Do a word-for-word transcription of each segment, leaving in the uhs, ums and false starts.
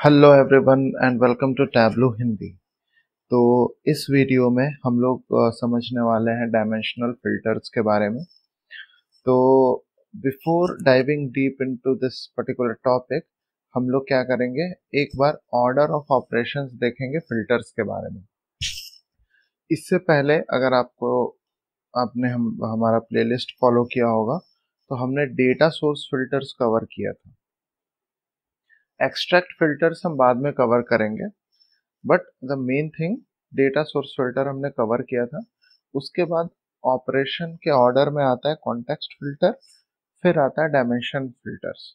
Hello everyone and welcome to Tableau Hindi. तो इस video में हम लोग अ, समझने वाले हैं डायमेंशनल फिल्टर्स के बारे में। तो before diving deep into this particular topic, हम लोग क्या करेंगे, एक बार ऑर्डर ऑफ ऑपरेशंस देखेंगे फिल्टर्स के बारे में। इससे पहले अगर आपको आपने हम हमारा प्लेलिस्ट फॉलो किया होगा तो हमने डेटा सोर्स फिल्टर्स कवर किया था। एक्सट्रैक्ट फिल्टर्स हम बाद में कवर करेंगे, but the main thing data source filter हमने कवर किया था। उसके बाद ऑपरेशन के ऑर्डर में आता है कॉन्टेक्स्ट फिल्टर, फिर आता है डायमेंशन फिल्टर्स।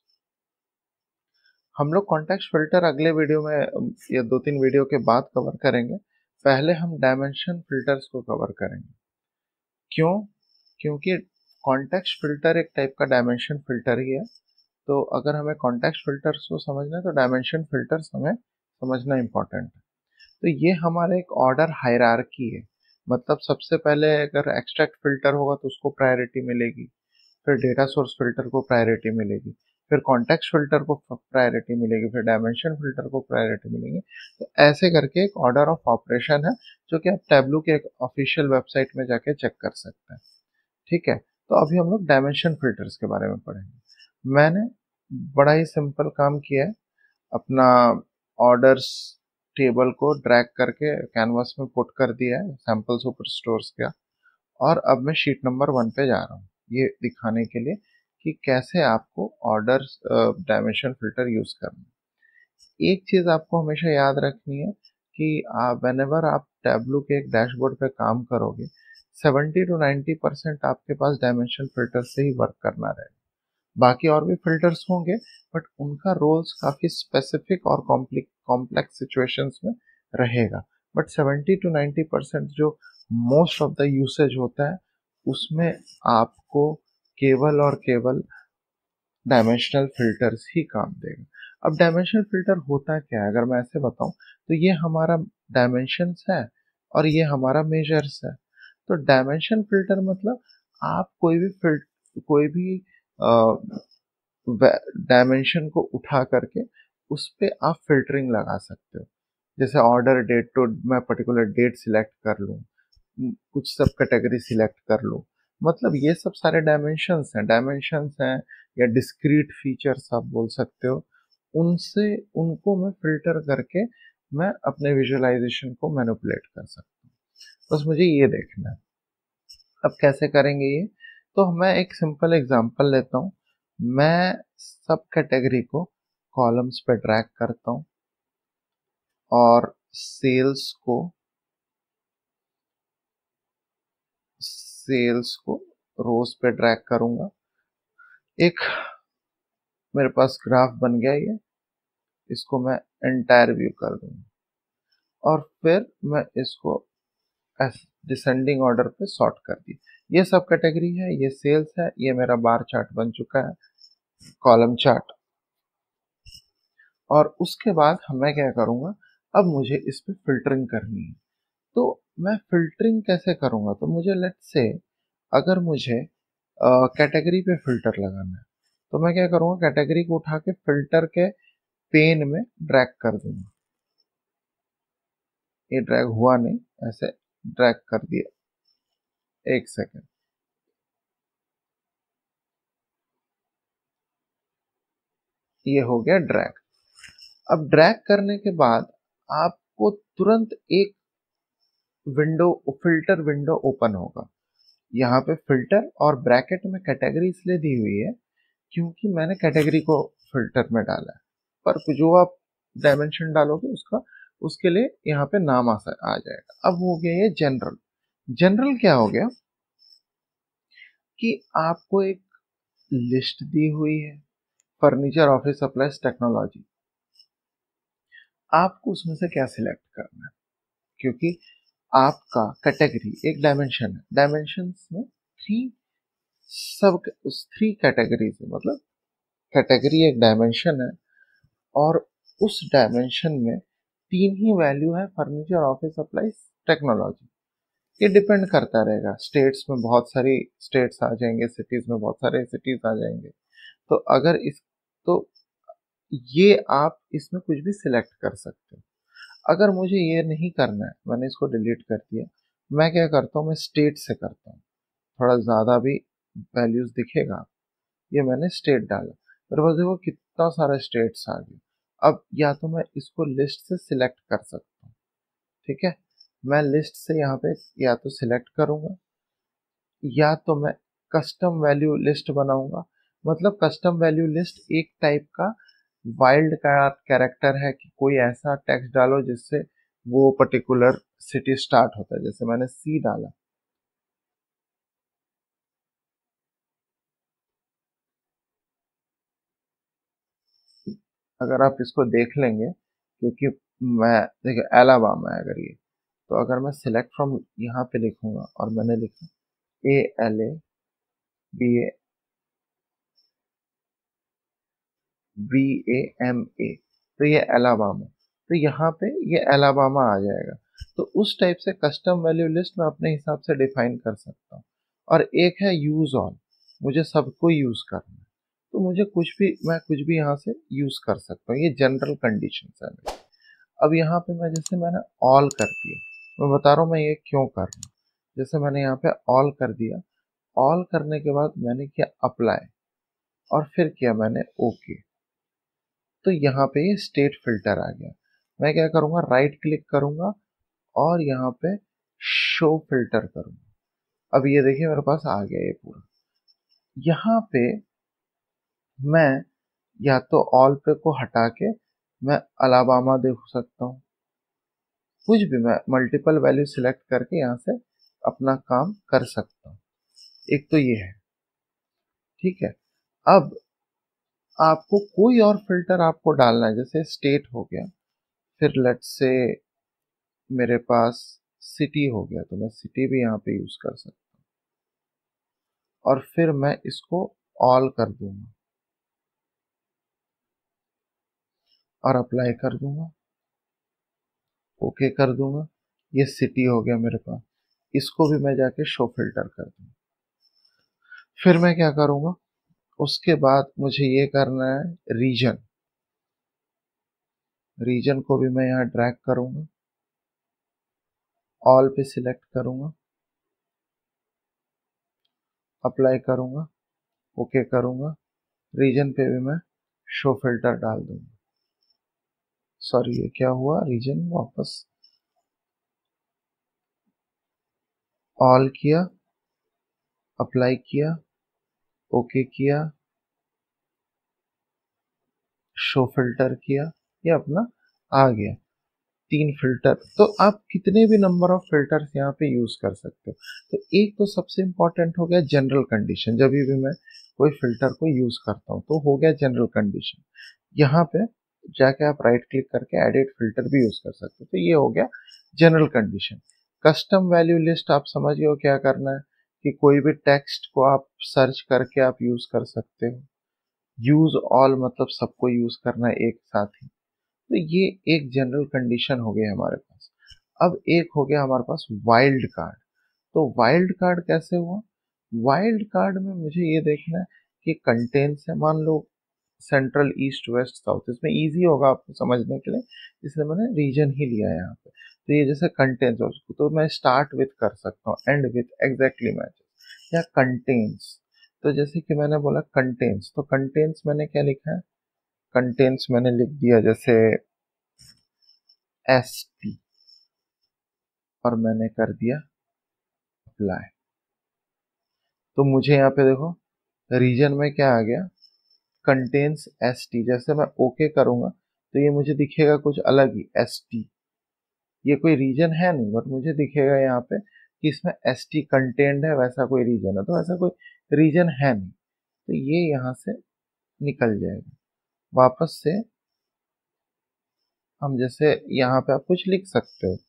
हम लोग कॉन्टेक्स्ट फिल्टर अगले वीडियो में या दो तीन वीडियो के बाद कवर करेंगे। पहले हम डायमेंशन फिल्टर्स को कवर करेंगे। क्यों? क्योंकि कॉन्टेक्स्ट फिल्टर एक टाइप का डायमेंशन फिल्टर ही है। तो अगर हमें कॉन्टेक्स्ट फिल्टर्स को समझना है तो डायमेंशन फिल्टर्स हमें समझना इंपॉर्टेंट है। तो ये हमारा एक ऑर्डर हायरार्की है। मतलब सबसे पहले अगर एक्सट्रैक्ट फिल्टर होगा तो उसको प्रायोरिटी मिलेगी, फिर डेटा सोर्स फिल्टर को प्रायोरिटी मिलेगी, फिर कॉन्टेक्स्ट फिल्टर को प्रायोरिटी मिलेगी, फिर डायमेंशन फिल्टर को प्रायोरिटी मिलेगी। तो ऐसे करके एक ऑर्डर ऑफ ऑपरेशन है जो कि आप टैबलू के एक ऑफिशियल वेबसाइट में जाके चेक कर सकते हैं। ठीक है, तो अभी हम लोग डायमेंशन फिल्टर्स के बारे में पढ़ेंगे। मैंने बड़ा ही सिंपल काम किया है, अपना ऑर्डर्स टेबल को ड्रैग करके कैनवास में पुट कर दिया है सैम्पल सुपर स्टोर्स का। और अब मैं शीट नंबर वन पे जा रहा हूँ ये दिखाने के लिए कि कैसे आपको ऑर्डर डायमेंशन फिल्टर यूज करना है। एक चीज आपको हमेशा याद रखनी है कि आप व्हेनेवर आप टैबलू के एक डैशबोर्ड पे काम करोगे, सेवेंटी टू नाइन्टी परसेंट आपके पास डायमेंशन फिल्टर से ही वर्क करना रहेगा। बाकी और भी फिल्टर्स होंगे, बट उनका रोल्स काफी स्पेसिफिक और कॉम्प्लेक्स सिचुएशंस में रहेगा। But seventy to ninety percent जो मोस्ट ऑफ द यूसेज होता है उसमें आपको केवल और केवल डायमेंशनल फिल्टर्स ही काम देगा। अब डायमेंशनल फिल्टर होता क्या है, अगर मैं ऐसे बताऊं तो ये हमारा डायमेंशंस है और ये हमारा मेजर्स है। तो डायमेंशन फिल्टर मतलब आप कोई भी फिल्टर कोई भी डायमेंशन को उठा करके उस पे आप फिल्टरिंग लगा सकते हो। जैसे ऑर्डर डेट, तो मैं पर्टिकुलर डेट सिलेक्ट कर लूँ, कुछ सब कैटेगरी सिलेक्ट कर लूँ। मतलब ये सब सारे डायमेंशंस हैं डायमेंशंस हैं या डिस्क्रीट फीचर्स आप बोल सकते हो। उनसे उनको मैं फिल्टर करके मैं अपने विजुअलाइजेशन को मैनिपुलेट कर सकता हूँ। बस मुझे ये देखना है। अब कैसे करेंगे ये, तो मैं एक सिंपल एग्जांपल लेता हूँ। मैं सब कैटेगरी को कॉलम्स पे ड्रैग करता हूँ और सेल्स को सेल्स को रोज पे ड्रैग करूंगा। एक मेरे पास ग्राफ बन गया ये, इसको मैं एंटायर व्यू कर दूंगा और फिर मैं इसको डिसेंडिंग ऑर्डर पे सॉर्ट कर दी। ये सब कैटेगरी है, ये सेल्स है, ये मेरा बार चार्ट बन चुका है, कॉलम चार्ट। और उसके बाद मैं क्या करूंगा, अब मुझे इस पे फिल्टरिंग करनी है। तो मैं फिल्टरिंग कैसे करूंगा, तो मुझे लेट्स से अगर मुझे कैटेगरी पे फिल्टर लगाना है तो मैं क्या करूंगा, कैटेगरी को उठा के फिल्टर के पेन में ड्रैग कर दूंगा। ये ड्रैग हुआ नहीं, ऐसे ड्रैग कर दिया। एक सेकेंड, ये हो गया ड्रैग। अब ड्रैग करने के बाद आपको तुरंत एक विंडो फिल्टर विंडो ओपन होगा। यहाँ पे फिल्टर और ब्रैकेट में कैटेगरी इसलिए दी हुई है क्योंकि मैंने कैटेगरी को फिल्टर में डाला है, पर जो आप डायमेंशन डालोगे उसका उसके लिए यहाँ पे नाम आ, आ जाएगा। अब हो गया ये जनरल। जनरल क्या हो गया कि आपको एक लिस्ट दी हुई है, फर्नीचर ऑफिस सप्लाईज टेक्नोलॉजी। आपको उसमें से क्या सिलेक्ट करना है, क्योंकि आपका कैटेगरी एक डायमेंशन है। डायमेंशन में थ्री सब थ्री कैटेगरीज है, मतलब कैटेगरी एक डायमेंशन है और उस डायमेंशन में तीन ही वैल्यू है, फर्नीचर ऑफिस सप्लाईज टेक्नोलॉजी। ये डिपेंड करता रहेगा, स्टेट्स में बहुत सारी स्टेट्स आ जाएंगे, सिटीज में बहुत सारे सिटीज आ जाएंगे। तो अगर इस तो ये आप इसमें कुछ भी सिलेक्ट कर सकते हो। अगर मुझे ये नहीं करना है, मैंने इसको डिलीट कर दिया, मैं क्या करता हूँ, मैं स्टेट से करता हूँ, थोड़ा ज़्यादा भी वैल्यूज दिखेगा। ये मैंने स्टेट डाला, मेरे पास देखो कितना सारा स्टेट्स आ गए। अब या तो मैं इसको लिस्ट से सिलेक्ट कर सकता हूँ, ठीक है, मैं लिस्ट से यहाँ पे या तो सिलेक्ट करूंगा, या तो मैं कस्टम वैल्यू लिस्ट बनाऊंगा। मतलब कस्टम वैल्यू लिस्ट एक टाइप का वाइल्ड कैरेक्टर है कि कोई ऐसा टेक्स्ट डालो जिससे वो पर्टिकुलर सिटी स्टार्ट होता है। जैसे मैंने सी डाला, अगर आप इसको देख लेंगे, क्योंकि मैं देखिए एलाबामा है अगर ये, तो अगर मैं सिलेक्ट फ्रॉम यहाँ पे लिखूंगा और मैंने लिखा A L A B A B A M A, तो ये एलाबामा, तो यहाँ पे ये एलाबामा आ जाएगा। तो उस टाइप से कस्टम वैल्यू लिस्ट मैं अपने हिसाब से डिफाइन कर सकता हूँ। और एक है यूज ऑल, मुझे सबको यूज करना है, तो मुझे कुछ भी, मैं कुछ भी यहाँ से यूज कर सकता हूँ। ये जनरल कंडीशन है मेरी। अब यहाँ पे मैं जैसे मैंने ऑल कर दिया, मैं बता रहा हूँ मैं ये क्यों कर रहा हूँ। जैसे मैंने यहाँ पे ऑल कर दिया, ऑल करने के बाद मैंने किया अप्लाई, और फिर किया मैंने ओके, तो यहाँ पे ये स्टेट फिल्टर आ गया। मैं क्या करूँगा, राइट क्लिक करूँगा और यहाँ पे शो फिल्टर करूँगा। अब ये देखिए मेरे पास आ गया ये पूरा। यहाँ पे मैं या तो ऑल पे को हटा के मैं अलाबामा देख सकता हूँ, कुछ भी मैं मल्टीपल वैल्यू सिलेक्ट करके यहाँ से अपना काम कर सकता हूँ। एक तो ये है, ठीक है। अब आपको कोई और फिल्टर आपको डालना है, जैसे स्टेट हो गया, फिर लेट्स से मेरे पास सिटी हो गया, तो मैं सिटी भी यहाँ पे यूज कर सकता हूँ, और फिर मैं इसको ऑल कर दूंगा और अप्लाई कर दूंगा, ओके कर दूंगा। ये सिटी हो गया मेरे पास, इसको भी मैं जाके शो फिल्टर कर दूंगा। फिर मैं क्या करूंगा, उसके बाद मुझे ये करना है रीजन, रीजन को भी मैं यहाँ ड्रैग करूंगा, ऑल पे सिलेक्ट करूंगा, अप्लाई करूंगा, ओके करूंगा, रीजन पे भी मैं शो फिल्टर डाल दूंगा। सॉरी ये क्या हुआ, रीजन वापस ऑल किया, अप्लाई किया, ओके किया, शो फिल्टर किया, ये अपना आ गया तीन फिल्टर। तो आप कितने भी नंबर ऑफ फिल्टर्स यहाँ पे यूज कर सकते हो। तो एक तो सबसे इंपॉर्टेंट हो गया जनरल कंडीशन, जब भी मैं कोई फिल्टर को यूज करता हूँ तो हो गया जनरल कंडीशन। यहाँ पे जाके आप राइट क्लिक करके एडिट फिल्टर भी यूज कर सकते हो, तो ये हो गया general condition. Custom value list आप समझ गए हो क्या करना है, कि कोई भी टेक्स्ट को आप सर्च करके आप यूज कर सकते हो। यूज ऑल मतलब सबको यूज करना है एक साथ ही। तो ये एक जनरल कंडीशन हो गई हमारे पास। अब एक हो गया हमारे पास वाइल्ड कार्ड। तो वाइल्ड कार्ड कैसे हुआ, वाइल्ड कार्ड में मुझे ये देखना है कि कंटेंट्स है, मान लो सेंट्रल ईस्ट वेस्ट साउथ, इसमें इजी होगा आपको समझने के लिए, इसलिए मैंने रीजन ही लिया है यहाँ पे। तो ये जैसे कंटेंट्स, तो मैं स्टार्ट विथ कर सकता हूँ, एंड विथ एग्जैक्टली मैचेस, या कंटेंट्स। तो जैसे कि मैंने बोला कंटेंट्स, तो कंटेंट्स मैंने क्या लिखा है, कंटेंट्स मैंने लिख दिया जैसे एस टी, और मैंने कर दिया अप्लाई। तो मुझे यहाँ पे देखो रीजन में क्या आ गया, कंटेन्स एस टी। जैसे मैं ओके okay करूंगा तो ये मुझे दिखेगा कुछ अलग ही, एस टी। ये कोई रीजन है नहीं, बट मुझे दिखेगा यहाँ पे कि इसमें एस टी कंटेंट है, वैसा कोई रीजन है, तो ऐसा कोई रीजन है नहीं, तो ये यहाँ से निकल जाएगा। वापस से हम जैसे यहाँ पे आप कुछ लिख सकते हो,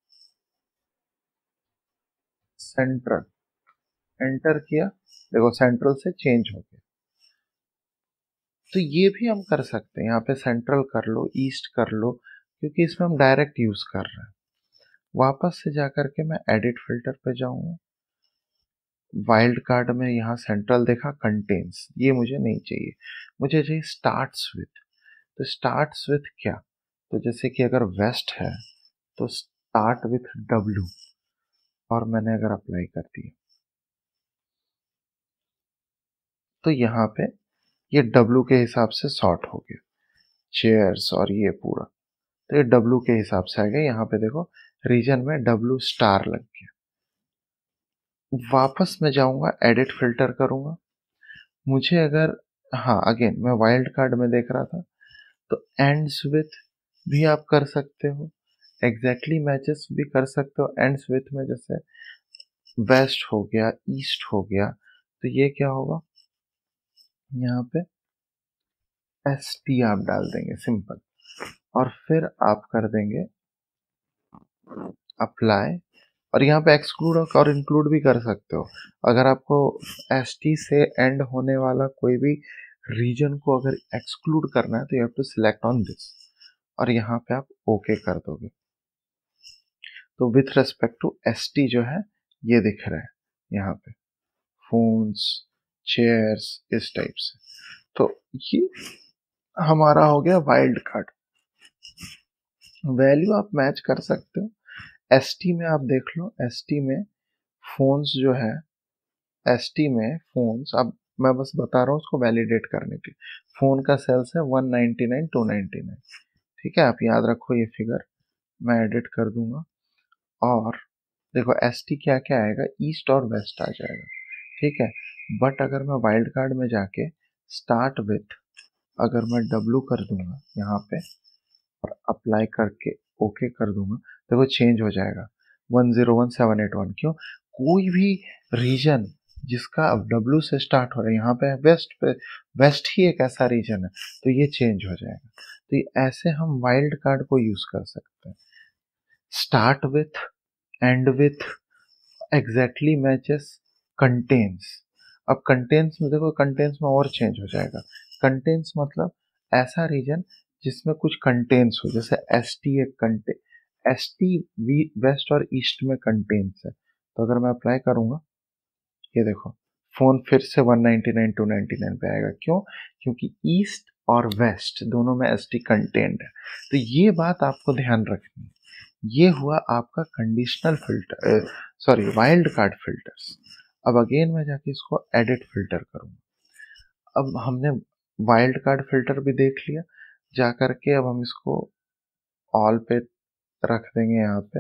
सेंट्रल, एंटर किया, देखो सेंट्रल से चेंज हो गया। तो ये भी हम कर सकते हैं, यहाँ पे सेंट्रल कर लो, ईस्ट कर लो, क्योंकि इसमें हम डायरेक्ट यूज कर रहे हैं। वापस से जाकर के मैं एडिट फिल्टर पे जाऊंगा, वाइल्ड कार्ड में यहाँ सेंट्रल देखा, कंटेन्स, ये मुझे नहीं चाहिए, मुझे चाहिए स्टार्ट्स विथ। तो स्टार्ट्स विथ क्या, तो जैसे कि अगर वेस्ट है तो स्टार्ट विथ डब्ल्यू, और मैंने अगर अप्लाई कर दिया तो यहाँ पे ये डब्ल्यू के हिसाब से सॉर्ट हो गया, चेयर्स और ये पूरा, तो ये डब्ल्यू के हिसाब से आ गया। यहाँ पे देखो रीजन में डब्ल्यू स्टार लग गया। वापस मैं जाऊंगा, एडिट फिल्टर करूंगा, मुझे अगर, हाँ अगेन मैं वाइल्ड कार्ड में देख रहा था, तो एंड्स विथ भी आप कर सकते हो, एग्जैक्टली मैचेस भी कर सकते हो। एंड्स विथ में जैसे वेस्ट हो गया, ईस्ट हो गया, तो ये क्या होगा, यहाँ पे एस टी आप डाल देंगे सिंपल, और फिर आप कर देंगे अप्लाई, और यहाँ पे एक्सक्लूड और इंक्लूड भी कर सकते हो। अगर आपको एस टी से एंड होने वाला कोई भी रीजन को अगर एक्सक्लूड करना है तो you have to select on this, और यहाँ पे आप ओके कर दोगे। तो with respect to S T जो है ये दिख रहा है यहाँ पे, फोन्स, चेयर्स, इस टाइप से। तो ये हमारा हो गया वाइल्ड कार्ड। वैल्यू आप मैच कर सकते हो। एस टी में आप देख लो, एस टी में फोन्स जो है, एस टी में फोन्स, अब मैं बस बता रहा हूँ उसको वैलिडेट करने के लिए, फोन का सेल्स है one ninety nine to ninety nine, ठीक है, आप याद रखो ये फिगर, मैं एडिट कर दूंगा। और देखो एस टी क्या क्या आएगा, ईस्ट और वेस्ट आ जाएगा, ठीक है। बट अगर मैं वाइल्ड कार्ड में जाके स्टार्ट विथ अगर मैं डब्ल्यू कर दूंगा यहाँ पे और अप्लाई करके ओके कर दूंगा, देखो चेंज हो जाएगा one zero one seven eight one. क्यों, कोई भी रीजन जिसका अब डब्ल्यू से स्टार्ट हो रहा है, यहाँ पे वेस्ट पे, वेस्ट ही एक ऐसा रीजन है, तो ये चेंज हो जाएगा। तो ये ऐसे हम वाइल्ड कार्ड को यूज कर सकते हैं। Start with, end with, exactly matches, contains. अब कंटेन्स में देखो, कंटेन्स में और चेंज हो जाएगा। कंटेन्स मतलब ऐसा रीजन जिसमें कुछ कंटेन्स हो, जैसे एस टी एक कंटे एस टी वेस्ट और ईस्ट में कंटेन्स है, तो अगर मैं अप्लाई करूंगा, ये देखो फोन फिर से one ninety nine to ninety nine पे आएगा। क्यों, क्योंकि ईस्ट और वेस्ट दोनों में एस टी कंटेंट है। तो ये बात आपको ध्यान रखनी है। ये हुआ आपका conditional filter, sorry wild card filters. अब अगेन मैं जाके इसको एडिट फिल्टर करूंगा। अब हमने वाइल्ड कार्ड फिल्टर भी देख लिया, जा करके अब हम इसको ऑल पे रख देंगे, यहाँ पे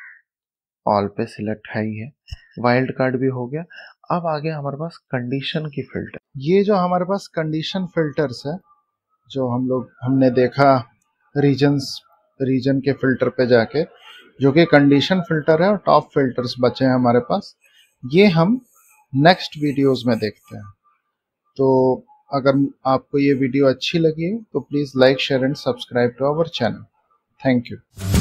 ऑल पे सिलेक्ट है ही है, वाइल्ड कार्ड भी हो गया। अब आ गया हमारे पास कंडीशन की फिल्टर। ये जो हमारे पास कंडीशन फिल्टर्स है, जो हम लोग हमने देखा रीजन्स, रीजन के फिल्टर पे जाके, जो कि कंडीशन फिल्टर है, और टॉप फिल्टर्स बचे हैं हमारे पास, ये हम नेक्स्ट वीडियोस में देखते हैं। तो अगर आपको ये वीडियो अच्छी लगी तो please like, share and subscribe to our channel. Thank you.